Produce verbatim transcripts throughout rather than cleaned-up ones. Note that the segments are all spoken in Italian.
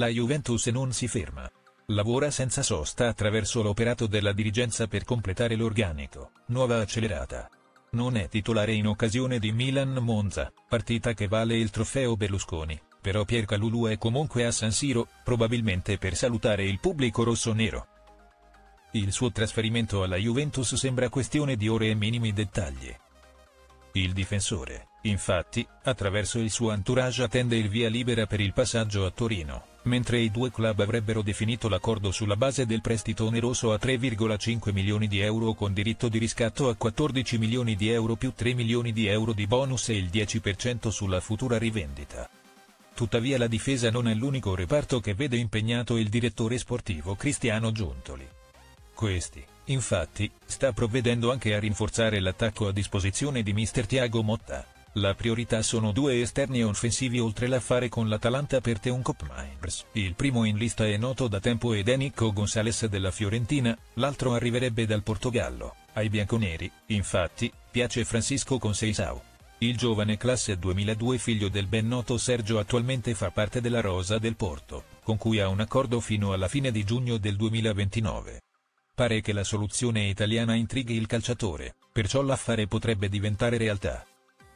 la Juventus non si ferma. Lavora senza sosta attraverso l'operato della dirigenza per completare l'organico, nuova accelerata. Non è titolare in occasione di Milan-Monza, partita che vale il trofeo Berlusconi, però Piercalulu è comunque a San Siro, probabilmente per salutare il pubblico rossonero. Il suo trasferimento alla Juventus sembra questione di ore e minimi dettagli. Il difensore, infatti, attraverso il suo entourage attende il via libera per il passaggio a Torino, mentre i due club avrebbero definito l'accordo sulla base del prestito oneroso a tre virgola cinque milioni di euro con diritto di riscatto a quattordici milioni di euro più tre milioni di euro di bonus e il dieci per cento sulla futura rivendita. Tuttavia la difesa non è l'unico reparto che vede impegnato il direttore sportivo Cristiano Giuntoli. Questi, infatti, sta provvedendo anche a rinforzare l'attacco a disposizione di mister Thiago Motta. La priorità sono due esterni offensivi oltre l'affare con l'Atalanta per Teun Koopmeiners. Il primo in lista è noto da tempo ed è Nico Gonzalez della Fiorentina, l'altro arriverebbe dal Portogallo. Ai bianconeri, infatti, piace Francisco Conceição. Il giovane classe duemiladue figlio del ben noto Sergio attualmente fa parte della rosa del Porto, con cui ha un accordo fino alla fine di giugno del duemilaventinove. Pare che la soluzione italiana intrighi il calciatore, perciò l'affare potrebbe diventare realtà.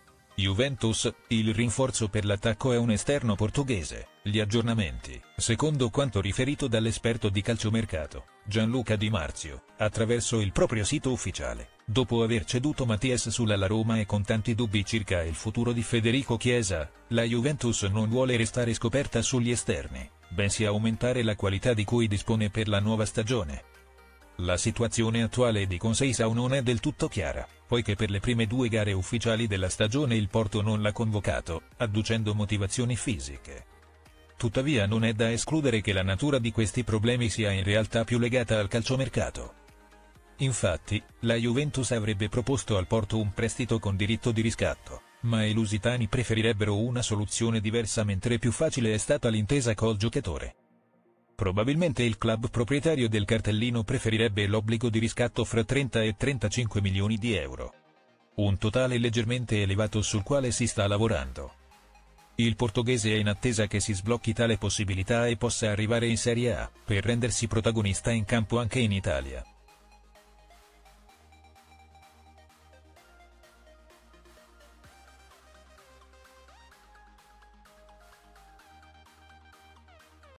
Juventus, il rinforzo per l'attacco è un esterno portoghese. Gli aggiornamenti, secondo quanto riferito dall'esperto di calciomercato, Gianluca Di Marzio, attraverso il proprio sito ufficiale, dopo aver ceduto Mathias Süle alla Roma e con tanti dubbi circa il futuro di Federico Chiesa, la Juventus non vuole restare scoperta sugli esterni, bensì aumentare la qualità di cui dispone per la nuova stagione. La situazione attuale di Conceição non è del tutto chiara, poiché per le prime due gare ufficiali della stagione il Porto non l'ha convocato, adducendo motivazioni fisiche. Tuttavia non è da escludere che la natura di questi problemi sia in realtà più legata al calciomercato. Infatti, la Juventus avrebbe proposto al Porto un prestito con diritto di riscatto, ma i lusitani preferirebbero una soluzione diversa mentre più facile è stata l'intesa col giocatore. Probabilmente il club proprietario del cartellino preferirebbe l'obbligo di riscatto fra trenta e trentacinque milioni di euro. Un totale leggermente elevato sul quale si sta lavorando. Il portoghese è in attesa che si sblocchi tale possibilità e possa arrivare in Serie A, per rendersi protagonista in campo anche in Italia.